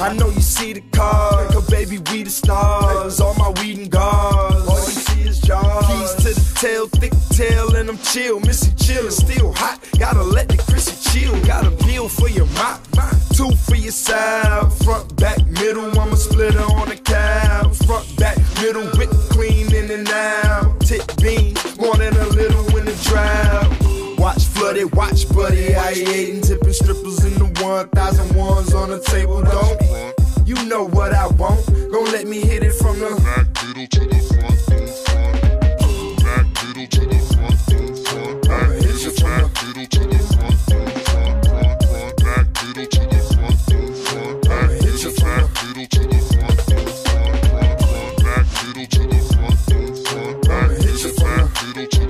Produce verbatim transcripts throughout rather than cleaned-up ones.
I know you see the cars, cause baby we the stars. All my weed and gauze, all you see is jaws. Keys to the tail, thick tail, and I'm chill. Missy chillin', still hot. Gotta let the Chrissy chill. Got a bill for your mop, two for your side. Front, back, middle, I'm a splitter on the cab. Front, back, middle, whip clean in and out. Tip bean, more than a little in the drought. Watch flooded, watch buddy, I ain't tipping strippers in the one thousand ones on the table, don't. You know what I want, gon' let me hit it from the back middle to the front, front. Back middle to the front, front. Back middle to the front, front, front, front. Back middle to the front, front. Back middle to the front, front, front. Back middle to the front, front. Back middle to the front, front, front.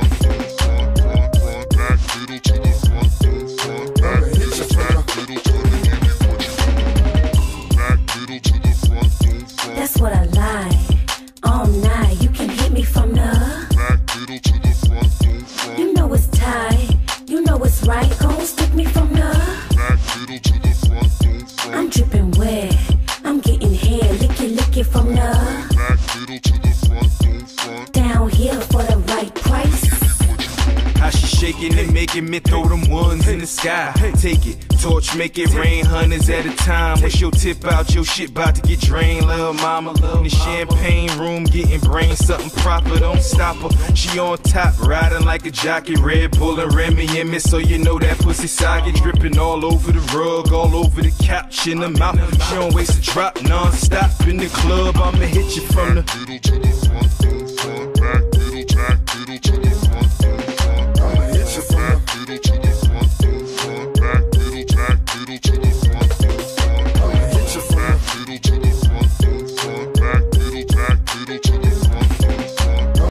Back middle to the front, front. Back middle to the back middle to the give me what you want. Back middle to the front, front. That's what I like. All night, you can hit me from the back middle to the front, front. You know it's tight, you know it's right. Gon' stick me from the back middle to the front, front. I'm dripping wet, I'm getting hair, lick it, lick it from the back middle to the front, front. Down here for the right price. How she shaking and making me throw them ones in the sky. Take it, torch, make it rain, hundreds at a time. What's your tip out? Your shit about to get drained, lil' mama. In the champagne room, getting brain, something proper, don't stop her. She on top, riding like a jockey, Red Bull and Remy in me, so you know that pussy soggy, dripping all over the rug, all over the couch, in the mouth. She don't waste a drop, non-stop in the club. I'ma hit you from the middle to the